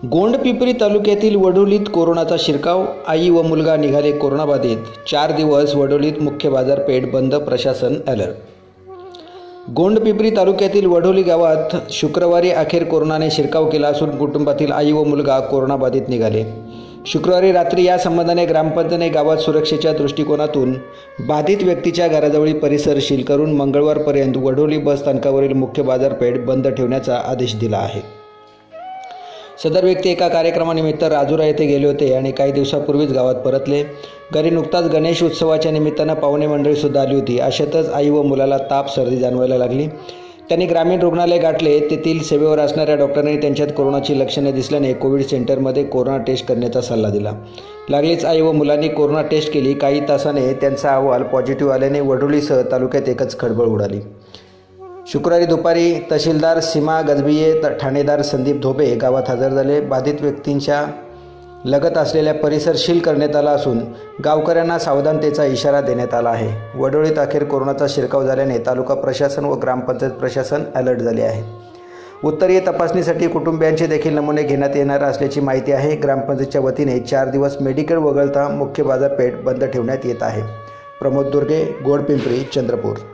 गोंडपिंपरी तालुक्यातील वडोलीत कोरोनाचा शिरकाव, आई व मुलगा निघाले कोरोनाबाधित। 4 दिवस वडोलीत मुख्य बाजारपेठ बंद, प्रशासन अलर्ट। गोंडपिंपरी तालुक्यातील वडोली गावात शुक्रवारी अखेर कोरोनाने शिरकाव केला असून कुटुंबातील आई व मुलगा कोरोनाबाधित निघाले। शुक्रवारी रात्री या संबंधाने ग्रामपंचायतीने गावात सुरक्षेच्या दृष्टिकोनातून बाधित व्यक्तीच्या घराजवळील परिसर सील करून मंगळवारपर्यंत वडोली बस स्थानकावरील मुख्य बाजारपेठ बंद ठेवण्याचा आदेश दिला आहे। सदर व्यक्ती एका कार्यक्रमानिमित्त राजुरा येथे गेले होते आणि काही दिवसापूर्वीच गावात परतले। घरी नुकताच गणेश उत्सवाच्या निमित्ताने पाहुणे मंडळी सुद्धा आली होती। अशातच आई व मुलाला ताप सर्दी जाणवायला लागली। त्यांनी ग्रामीण रुग्णालय गाठले। तेथील सेवेवर असणाऱ्या डॉक्टरांनी त्यांच्यात कोरोनाची लक्षणे दिसल्याने कोविड सेंटरमध्ये कोरोना टेस्ट करण्याचा सल्ला दिला। लागलीच आई व मुलांनी कोरोना टेस्ट केली। काही तासाने त्यांचा अहवाल पॉझिटिव्ह आल्याने वडोलीसह तालुक्यात एकच खळबळ उडाली। शुक्रवारी दुपारी तहसीलदार सीमा गजबिये, ठाणेदार संदीप धोबे गावात हजर झाले। बाधित व्यक्तींच्या लगत असलेल्या परिसर सील करण्यात आला असून गावकऱ्यांना सावधानतेचा इशारा देण्यात आला आहे। वडोलीत अखेर कोरोनाचा शिरकाव झाल्याने तालुका प्रशासन व ग्रामपंचायत प्रशासन अलर्ट झाले आहे। उत्तरीय तपासणीसाठी कुटुंबियांचे देखील नमुने घेण्यात येणार असल्याची माहिती आहे। ग्रामपंचायतच्या वतीने 4 दिवस मेडिकल वगळता मुख्य बाजारपेठ बंद ठेवण्यात येत आहे। प्रमोद दुर्गे, गोंडपिंपरी, चंद्रपूर।